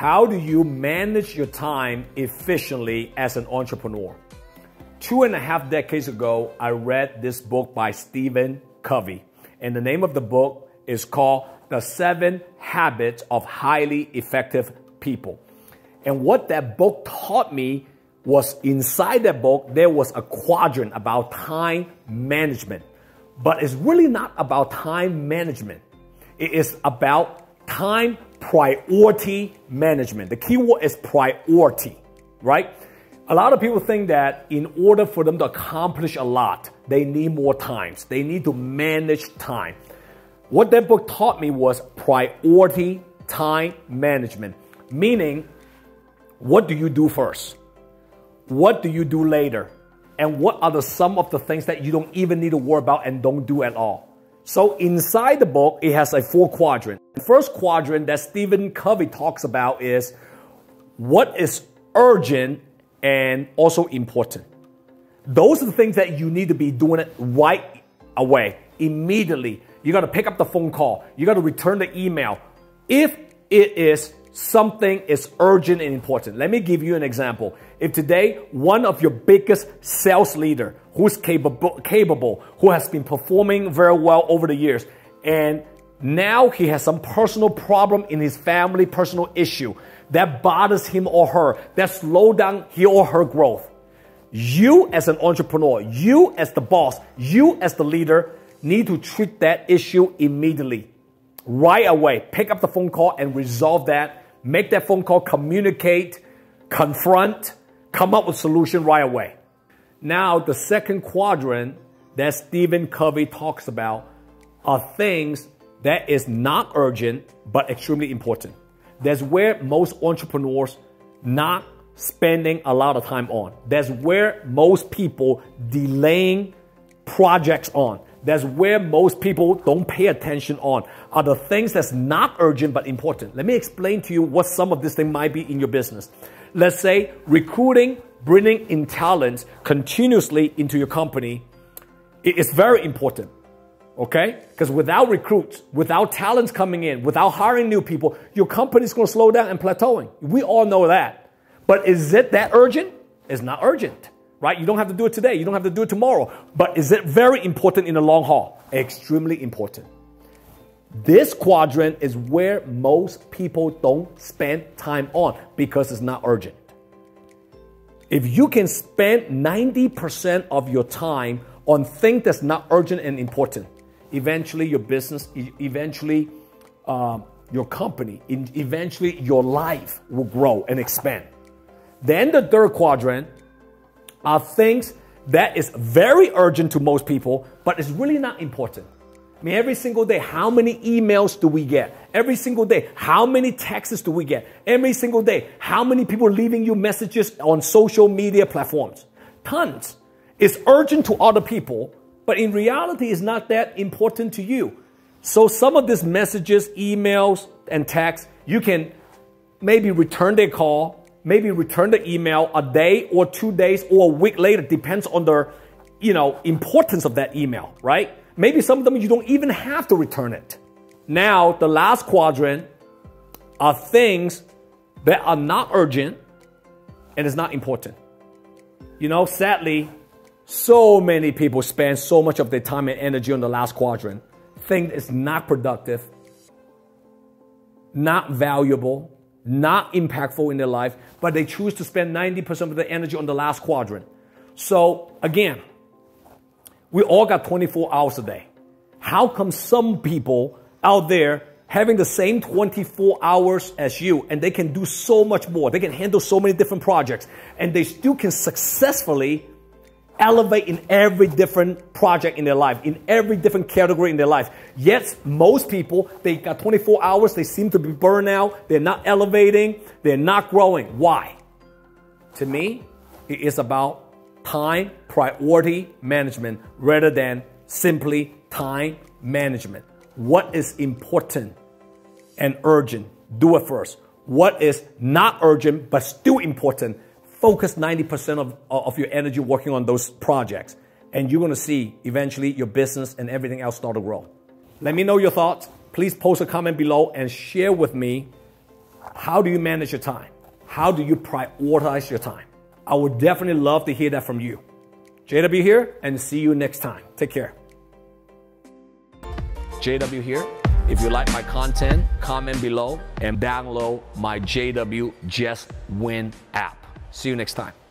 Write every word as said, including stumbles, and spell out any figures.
How do you manage your time efficiently as an entrepreneur? Two and a half decades ago, I read this book by Stephen Covey. And the name of the book is called The Seven Habits of Highly Effective People. And what that book taught me was inside that book, there was a quadrant about time management. But it's really not about time management. It is about time priority management. The key word is priority, right? A lot of people think that in order for them to accomplish a lot, they need more times. They need to manage time. What that book taught me was priority time management, meaning what do you do first? What do you do later? And what are the some of the things that you don't even need to worry about and don't do at all? So inside the book, it has a four quadrant. The first quadrant that Stephen Covey talks about is what is urgent and also important. Those are the things that you need to be doing it right away, immediately. You got to pick up the phone call. You got to return the email. If it is something is urgent and important. Let me give you an example. If today, one of your biggest sales leader who's capable, capable, who has been performing very well over the years, and now he has some personal problem in his family, personal issue that bothers him or her, that slow down he or her growth. You as an entrepreneur, you as the boss, you as the leader need to treat that issue immediately, right away. Pick up the phone call and resolve that. Make that phone call, communicate, confront, come up with a solution right away. Now, the second quadrant that Stephen Covey talks about are things that is not urgent, but extremely important. That's where most entrepreneurs not spending a lot of time on. That's where most people delaying projects on. That's where most people don't pay attention on, are the things that's not urgent but important. Let me explain to you what some of this thing might be in your business. Let's say recruiting, bringing in talents continuously into your company is very important, okay? Because without recruits, without talents coming in, without hiring new people, your company is going to slow down and plateauing. We all know that. But is it that urgent? It's not urgent. Right? You don't have to do it today. You don't have to do it tomorrow. But is it very important in the long haul? Extremely important. This quadrant is where most people don't spend time on because it's not urgent. If you can spend ninety percent of your time on things that's not urgent and important, eventually your business, eventually um, your company, eventually your life will grow and expand. Then the third quadrant are things that is very urgent to most people, but it's really not important. I mean, every single day, how many emails do we get? Every single day, how many texts do we get? Every single day, how many people are leaving you messages on social media platforms? Tons. It's urgent to other people, but in reality, it's not that important to you. So some of these messages, emails, and texts, you can maybe return their call, maybe return the email a day or two days or a week later. Depends on the, you know, importance of that email, right? Maybe some of them you don't even have to return it. Now, the last quadrant are things that are not urgent and is not important. You know, sadly, so many people spend so much of their time and energy on the last quadrant. Things is not productive, not valuable, not impactful in their life, but they choose to spend ninety percent of their energy on the last quadrant. So again, we all got twenty-four hours a day. How come some people out there having the same twenty-four hours as you and they can do so much more, they can handle so many different projects, and they still can successfully elevate in every different project in their life, in every different category in their life. Yet most people, they got twenty-four hours, they seem to be burned out, they're not elevating, they're not growing. Why? To me, it is about time priority management rather than simply time management. What is important and urgent, do it first. What is not urgent but still important, focus ninety percent of, of your energy working on those projects. And you're going to see eventually your business and everything else start to grow. Let me know your thoughts. Please post a comment below and share with me How do you manage your time? How do you prioritize your time? I would definitely love to hear that from you. J W here, and see you next time. Take care. J W here. If you like my content, comment below and download my J W Just Win app. See you next time.